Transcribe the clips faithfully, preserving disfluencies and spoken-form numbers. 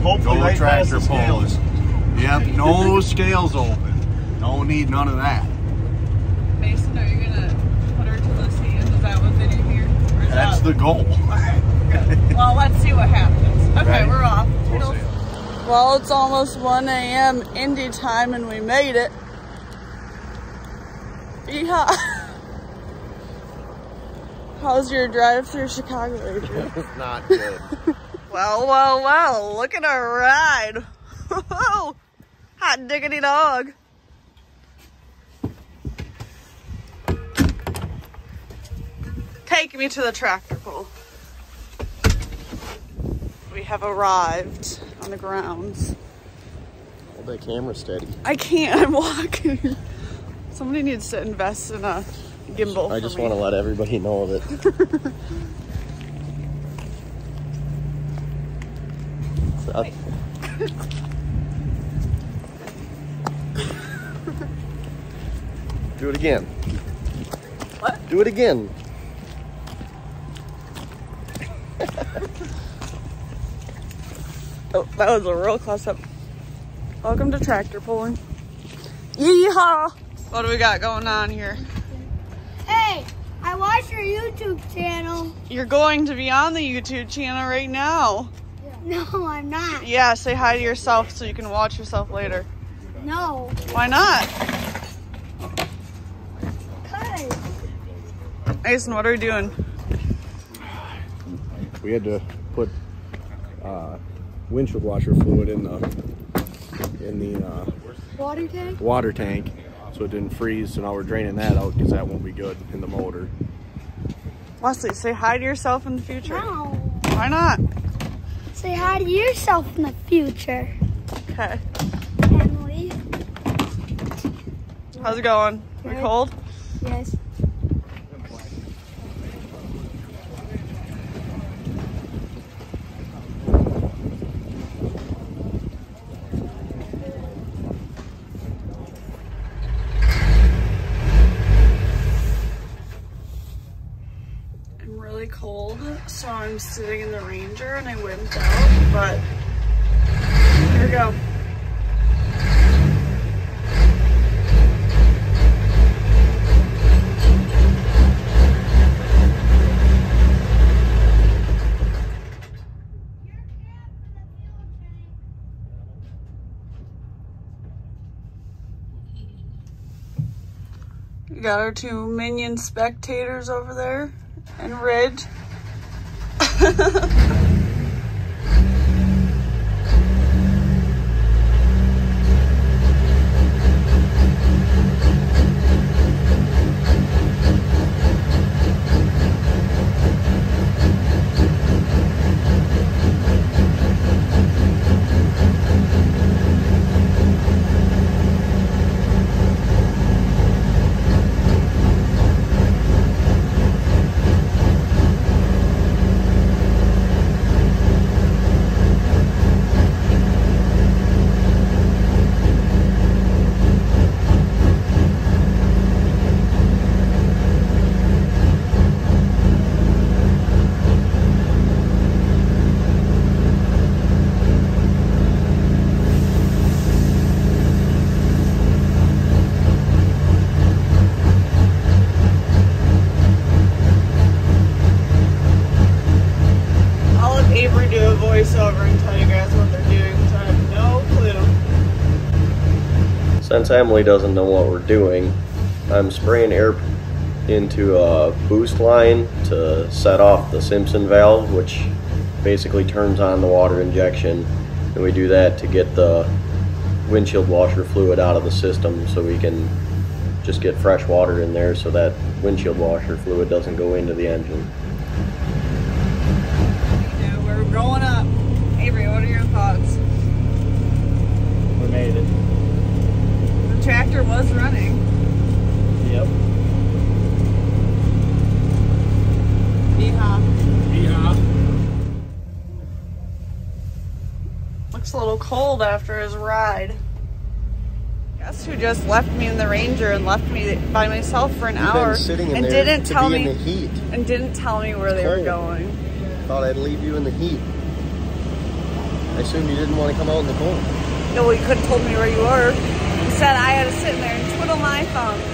Hopefully Go right past tractor the scales. pulling. Yep, no scales open. Don't need none of that. Mason, are you gonna put her to the sand? Is that what's in here? Or is That's that... the goal. Okay, good. Well, let's see what happens. Okay, Right. we're off. We'll see. Well, it's almost one A M Indy time and we made it. Yeehaw. How's your drive through Chicago, Adrian? It's not good. Well, well, well, look at our ride. Hot diggity dog. Take me to the tractor pull. We have arrived on the grounds. Hold that camera steady. I can't, I'm walking. Somebody needs to invest in a gimbal. I just want to let everybody know that. So, do it again. What? Do it again. Oh, that was a real close up. Welcome to tractor pulling. Yeehaw! What do we got going on here? Hey, I watched your YouTube channel. You're going to be on the YouTube channel right now. No, I'm not. Yeah, say hi to yourself so you can watch yourself later. No. Why not? Cause. Mason, what are we doing? We had to put uh, windshield washer fluid in the in the uh, Water tank? water tank, so it didn't freeze. So now we're draining that out because that won't be good in the motor. Wesley, say hi to yourself in the future. No. Why not? Say hi to yourself in the future. Okay. Emily. How's it going? We Good. cold? Yes. Cold, so I'm sitting in the Ranger and I wimped out, but here we go. We got our two minion spectators over there. And Ridge. Avery do a voiceover and tell you guys what they're doing, so I have no clue. Since Emily doesn't know what we're doing, I'm spraying air into a boost line to set off the Simpson valve, which basically turns on the water injection, and we do that to get the windshield washer fluid out of the system so we can just get fresh water in there so that windshield washer fluid doesn't go into the engine. We're going up. Avery, what are your thoughts? We made it. The tractor was running. Yep. Yeehaw. Yeehaw. Looks a little cold after his ride. Guess who just left me in the Ranger and left me by myself for an You've hour been sitting in and there didn't to tell be me in the heat. and didn't tell me where they were Cold. going. Thought I'd leave you in the heat. I assumed you didn't want to come out in the cold. No, well, you couldn't have told me where you were. Instead, I had to sit in there and twiddle my thumbs.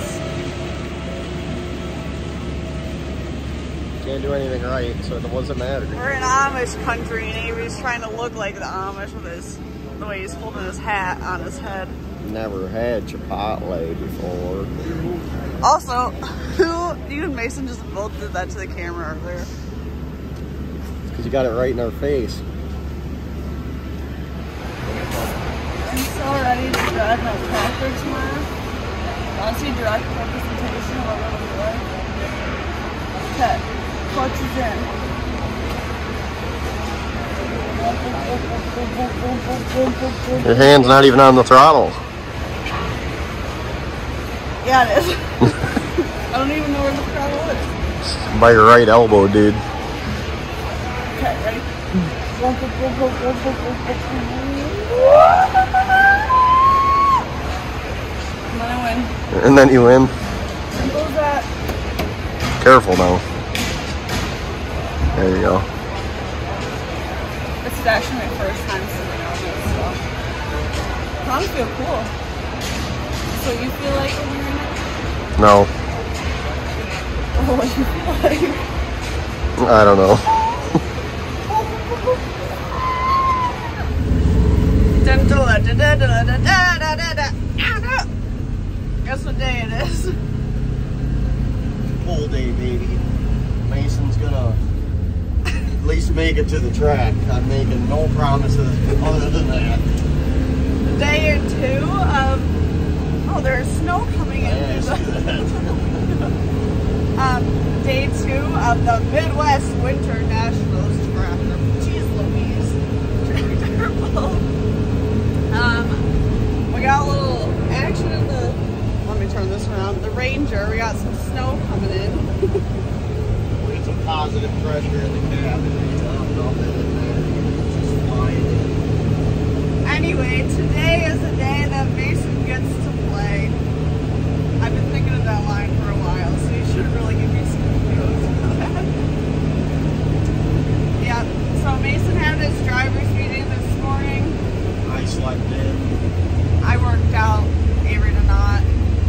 Can't do anything right, so it doesn't matter. We're in Amish country, and Avery's trying to look like the Amish with his, the way he's holding his hat on his head. Never had Chipotle before. Also, who, you and Mason just both did that to the camera earlier. Because you got it right in our face. I'm so ready to drive my tractor tomorrow. Want to see direct representation of what we're going to do? Okay, Kutz is in. Your hand's not even on the throttle. Yeah, it is. I don't even know where the throttle is. By your right elbow, dude. Okay, ready? And then I win. And then you win. Simple as that. Careful now. There you go. This is actually my first time sitting on this, so I feel cool. So you feel like when you're in it? No. Oh, what do you feel like? I don't know. Guess what day it is? Full day, baby. Mason's gonna at least make it to the track. I'm making no promises other than that. Day or two of, oh, there's snow coming in. Yes, um, day two of the Midwest Winter Nationals tractor. Jeez Louise. Tractor boat. Um, we got a little action in the, let me turn this around, the Ranger. We got some snow coming in. We got some positive pressure in the cabin. Just flying. Anyway, today is the day that Mason gets to play. I've been thinking of that line for a while, so you should really give me some kudos for that. Yeah, so Mason had his driver's meeting this morning. I slept in. I worked out, Avery did not.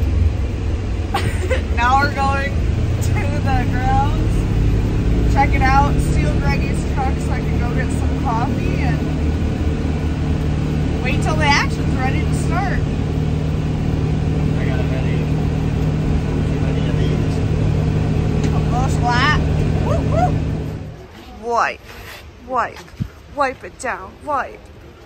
Now we're going to the grounds, check it out, steal Greggy's truck so I can go get some coffee and wait till the action's ready to start. I got a headache. Too many of these. A bush light. Woo woo. Wipe, wipe, wipe it down, wipe.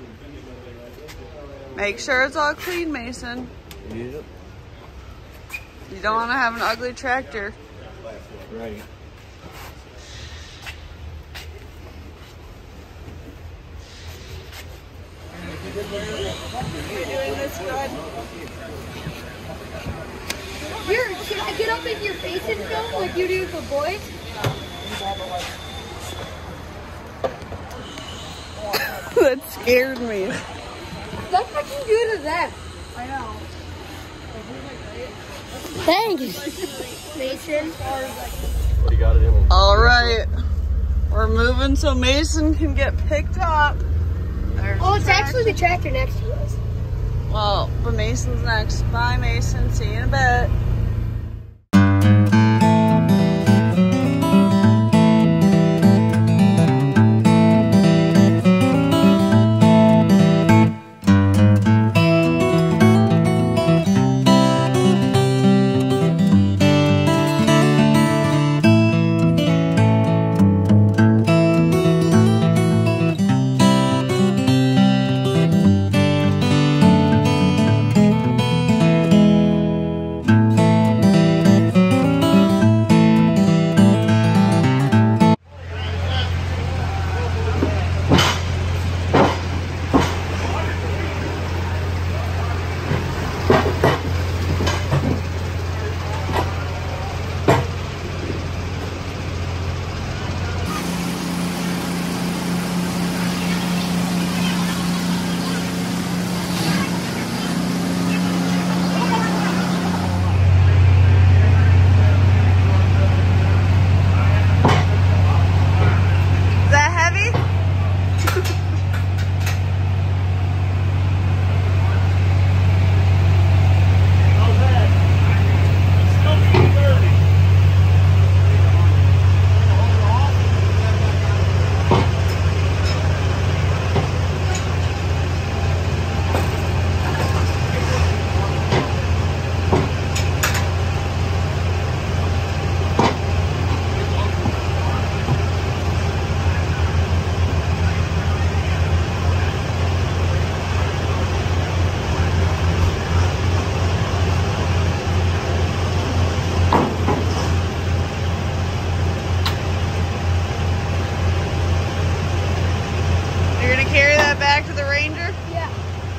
Make sure it's all clean, Mason. Yep. You don't want to have an ugly tractor. Right. You're doing this good. Here, can I get up in your face and film like you do for boys? That scared me. That's what you do to them. I know. Thanks, Mason. What do you got it in? All right. We're moving so Mason can get picked up. There's Oh, it's the actually the tractor. tractor next to us. Well, but Mason's next. Bye, Mason. See you in a bit. gonna carry that back to the Ranger? Yeah.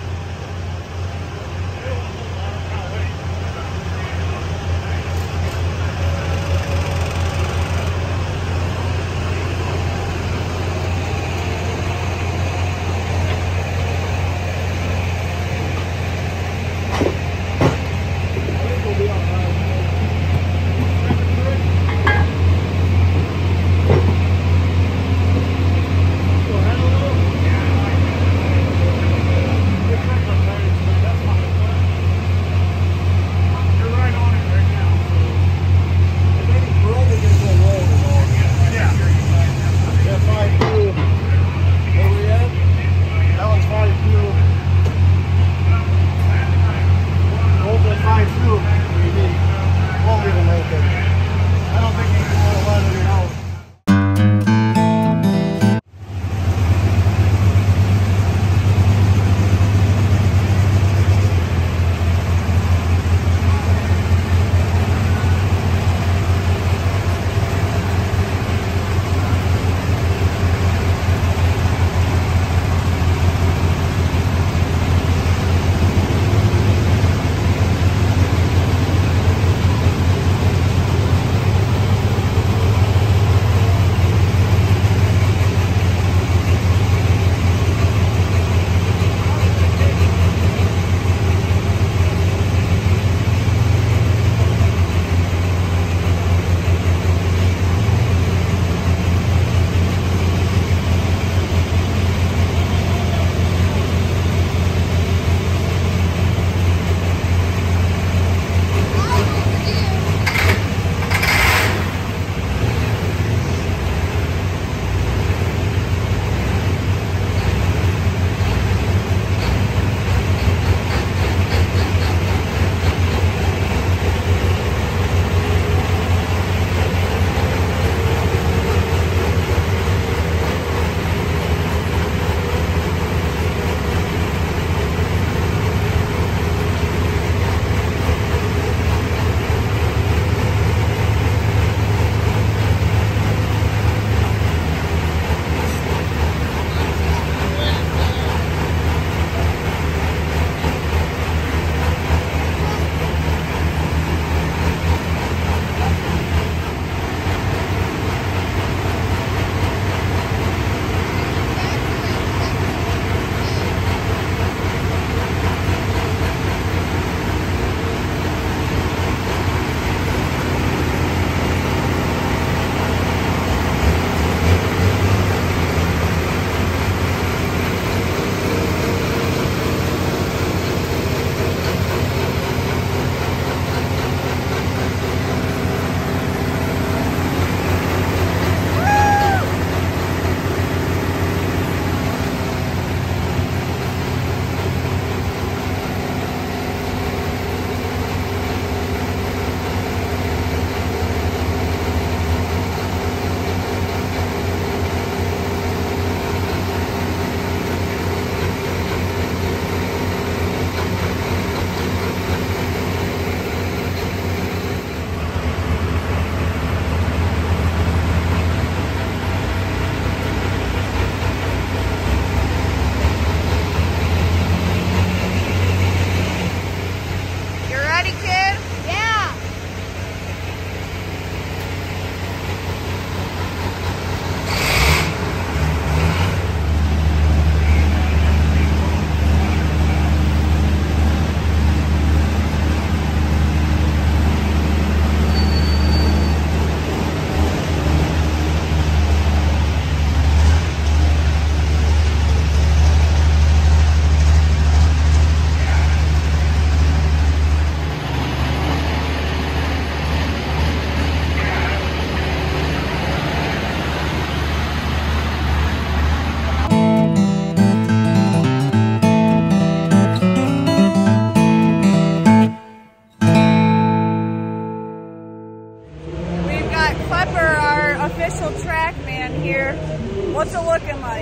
What's it looking like?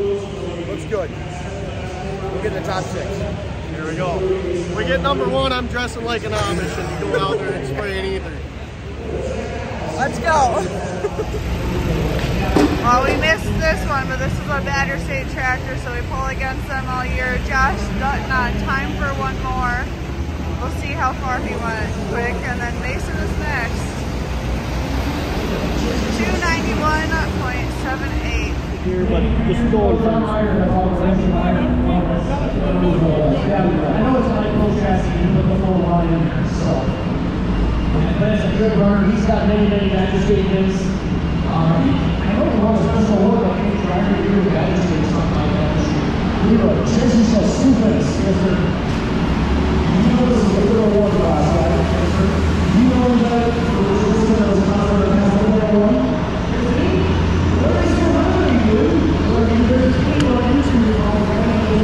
Looks good. We'll get in the top six. Here we go. We get number one, I'm dressing like an Amish and going out there and spraying either. Let's go. Well, we missed this one, but this is a Badger State tractor, so we pull against them all year. Josh Dutton on time for one more. We'll see how far he went quick, and then Mason is next. two ninety-one point seven eight. Here, but just going from I know it's not a full chassis, you put the full line in there, so. But it's a good runner. He's got many, many Badger State wins. Um, I know he wants a special award, but he tried to do the Badger State or something like that this year. We were chasing so stupid. You know this is a good award class, right? You know that this is a concert that has a little one? What is your running, dude? Well, you there's a team on YouTube called Runnin.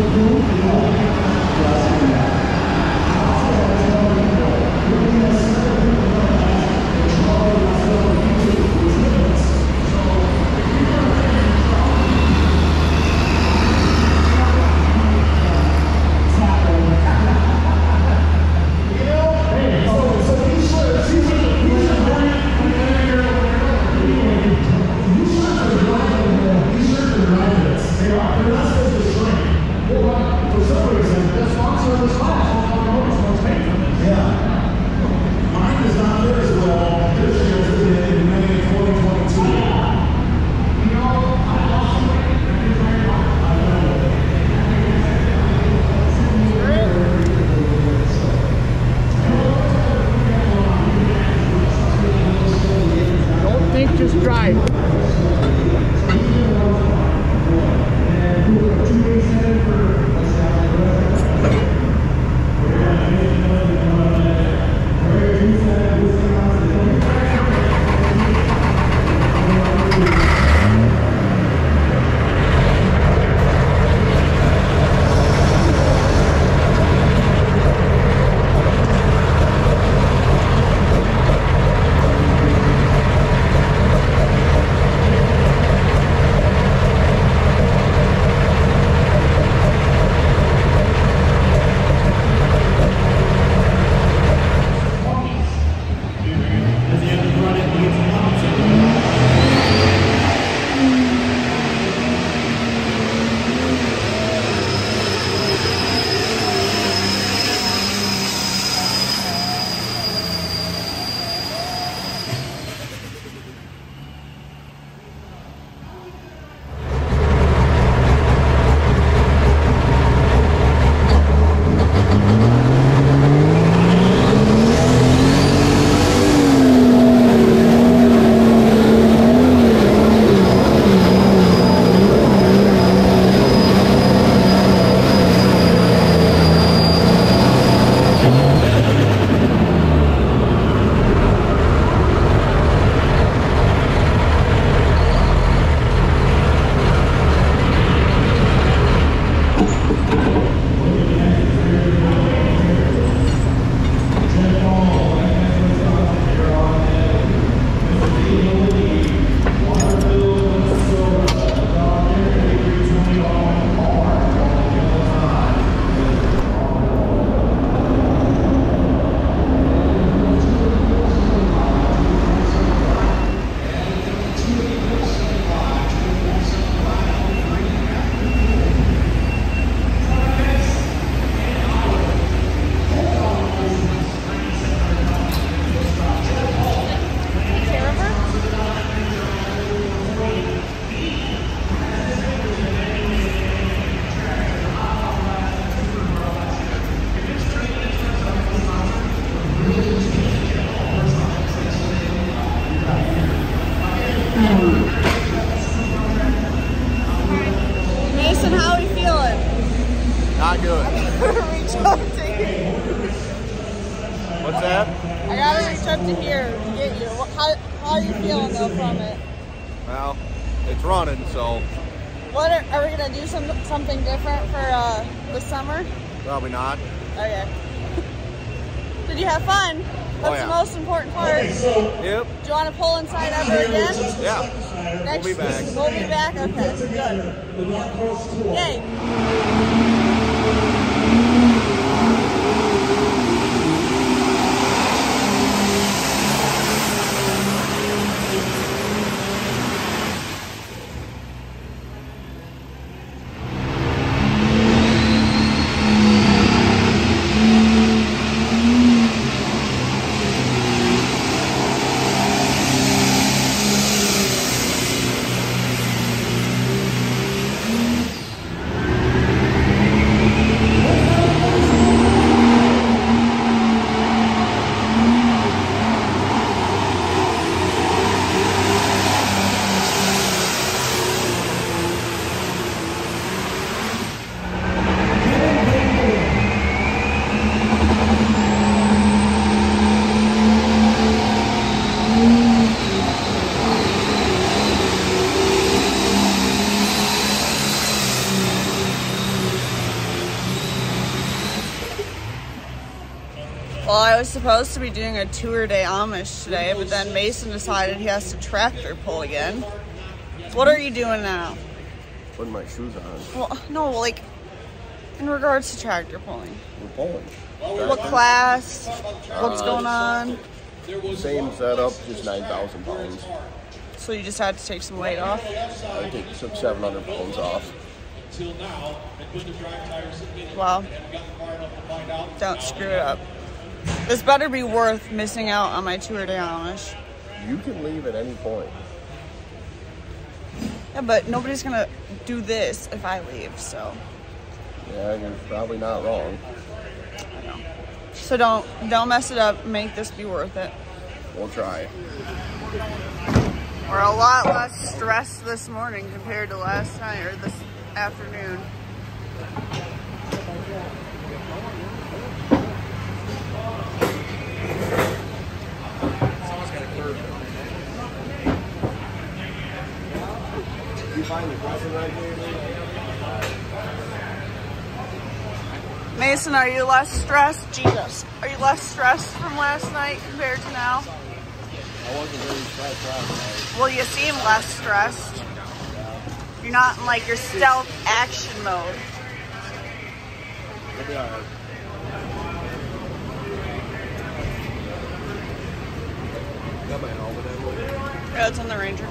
just drive. Mason, how are you feeling? Not good. Reach up to here. What's that? I gotta reach up to here to get you. How, how are you feeling though from it? Well, it's running, so What are, are we gonna do some something different for uh, the summer? probably not. Okay. Did you have fun? That's Oh, yeah. the most important part. Yep. Do you want to pull inside ever again? Yeah. Next, We'll be back. We'll be back? Okay, good. Yay. Well, I was supposed to be doing a tour day Amish today, but then Mason decided he has to tractor pull again. What are you doing now? Putting my shoes on. Well, no, like, in regards to tractor pulling. We're pulling. What class? What's Uh, going on? Same setup, just nine thousand pounds. So you just had to take some weight off? I take some seven hundred pounds off. Wow. Don't screw it up. This better be worth missing out on my tour day Amish. You can leave at any point. Yeah, but nobody's gonna do this if I leave, so. Yeah, you're probably not wrong. I know. So don't don't mess it up. Make this be worth it. We'll try. We're a lot less stressed this morning compared to last night or this afternoon. You find the crossing right here? Mason, are you less stressed? Jesus. Are you less stressed from last night compared to now? I wasn't really stressed last night. Well, you seem less stressed. You're not in like your stealth action mode. It'll be alright. Got my helmet in. Yeah, it's on the Ranger.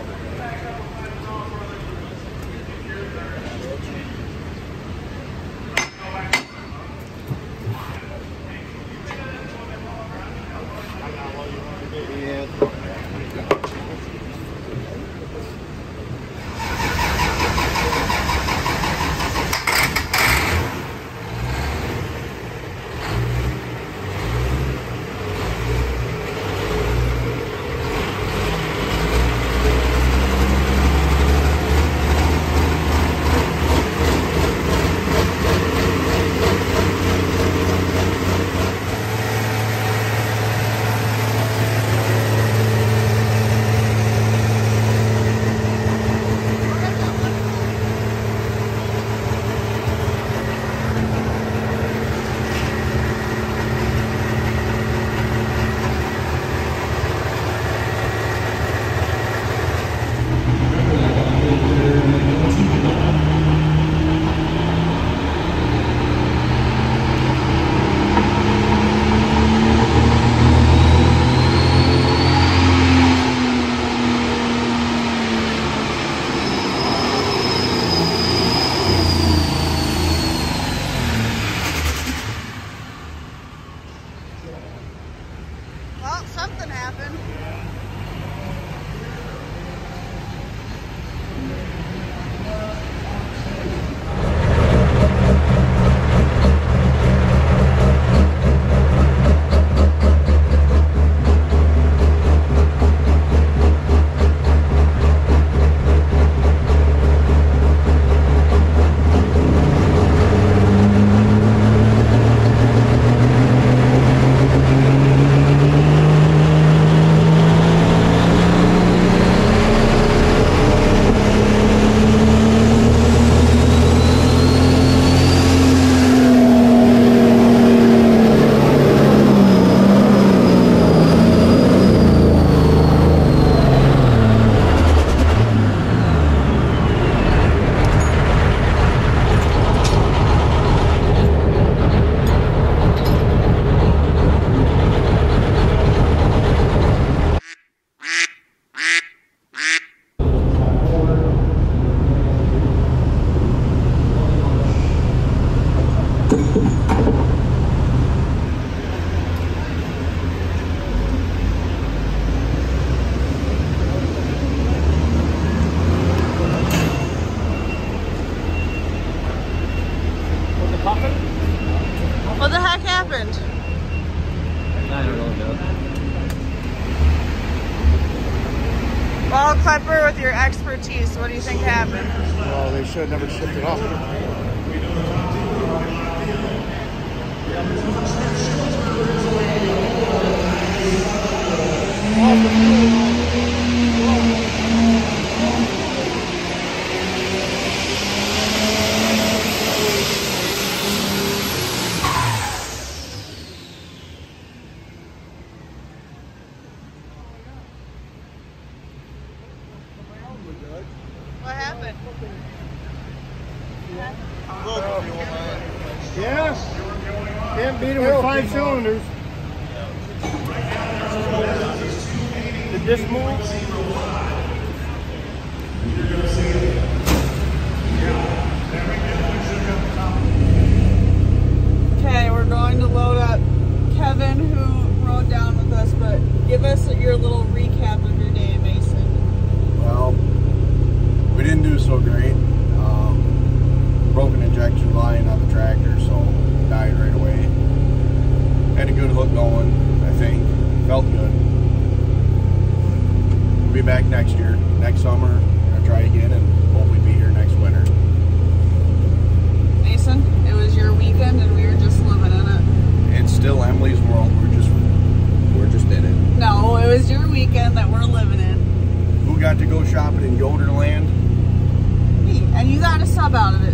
Well, something happened. What the heck happened? I don't know, Doug. Well, Clipper, with your expertise, what do you think happened? Well, they should have never shipped it off. Yeah. Can't beat him with five cylinders. Did this move? Okay, we're going to load up Kevin, who rode down with us, but give us your little recap of your day, Mason. Well, we didn't do so great. Um, broken injection line on the tractor, so died right away. Had a good hook going, I think. Felt good. We'll be back next year, next summer. We're gonna try again and hopefully be here next winter. Mason, it was your weekend and we were just living in it. It's still Emily's world. We're just, we're just in it. No, it was your weekend that we're living in. Who got to go shopping in Yoderland? Me, and you got a sub out of it